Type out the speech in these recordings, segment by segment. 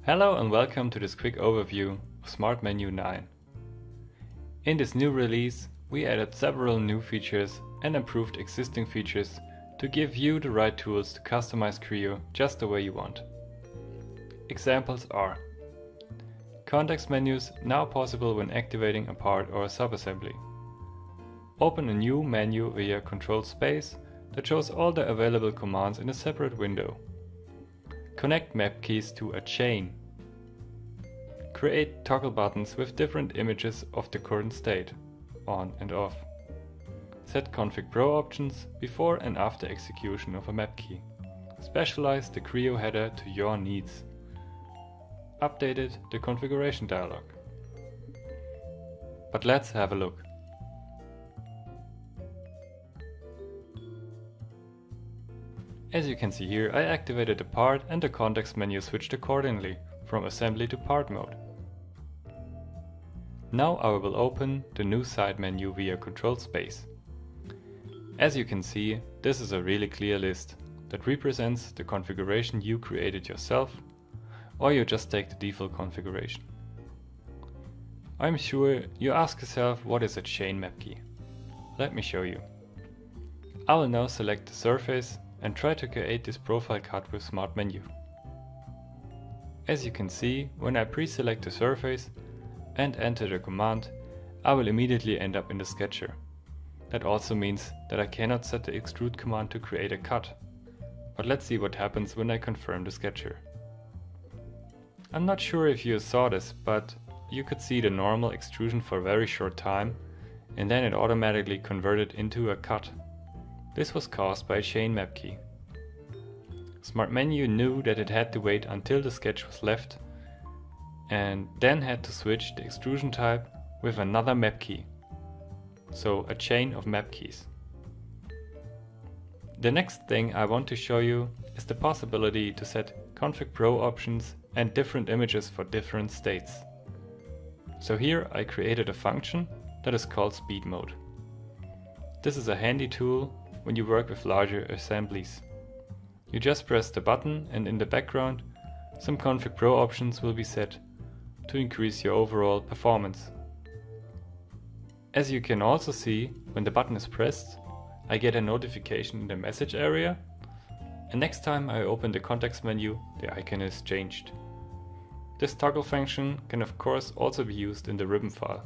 Hello and welcome to this quick overview of SMARTMenu 9. In this new release, we added several new features and improved existing features to give you the right tools to customize Creo just the way you want. Examples are: context menus now possible when activating a part or a subassembly. Open a new menu via control space that shows all the available commands in a separate window. Connect map keys to a chain. Create toggle buttons with different images of the current state, on and off. Set config pro options before and after execution of a map key. Specialize the Creo header to your needs. Updated the configuration dialog. But let's have a look. As you can see here, I activated the part and the context menu switched accordingly from assembly to part mode. Now I will open the new side menu via control space. As you can see, this is a really clear list that represents the configuration you created yourself, or you just take the default configuration. I'm sure you ask yourself, what is a chain map key? Let me show you. I will now select the surface and try to create this profile cut with SMARTMenu. As you can see, when I pre-select the surface and enter the command, I will immediately end up in the sketcher. That also means that I cannot set the extrude command to create a cut. But let's see what happens when I confirm the sketcher. I'm not sure if you saw this, but you could see the normal extrusion for a very short time, and then it automatically converted into a cut. This was caused by a chain map key. SMARTMenu knew that it had to wait until the sketch was left and then had to switch the extrusion type with another map key. So a chain of map keys. The next thing I want to show you is the possibility to set config pro options and different images for different states. So here I created a function that is called speed mode. This is a handy tool when you work with larger assemblies. You just press the button and in the background some config pro options will be set to increase your overall performance. As you can also see, when the button is pressed, I get a notification in the message area, and next time I open the context menu, the icon is changed. This toggle function can of course also be used in the ribbon file.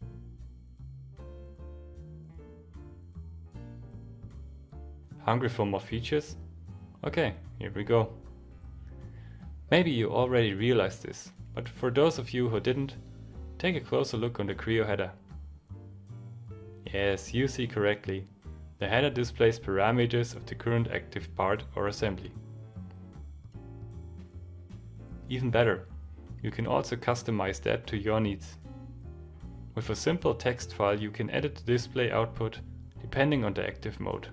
Hungry for more features? Okay, here we go. Maybe you already realized this, but for those of you who didn't, take a closer look on the Creo header. Yes, you see correctly. The header displays parameters of the current active part or assembly. Even better, you can also customize that to your needs. With a simple text file you can edit the display output depending on the active mode.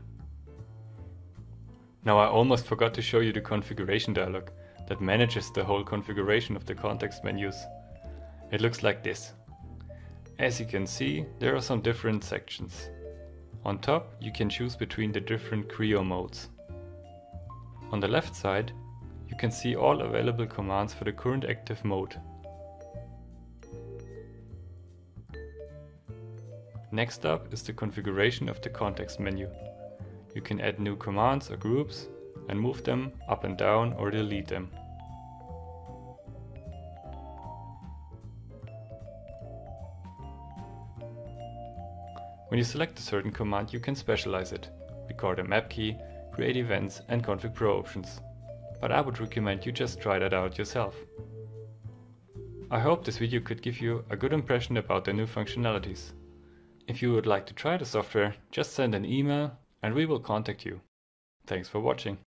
Now I almost forgot to show you the configuration dialog that manages the whole configuration of the context menus. It looks like this. As you can see, there are some different sections. On top you can choose between the different Creo modes. On the left side you can see all available commands for the current active mode. Next up is the configuration of the context menu. You can add new commands or groups and move them up and down or delete them. When you select a certain command, you can specialize it, record a map key, create events and config pro options. But I would recommend you just try that out yourself. I hope this video could give you a good impression about the new functionalities. If you would like to try the software, just send an email and we will contact you. Thanks for watching.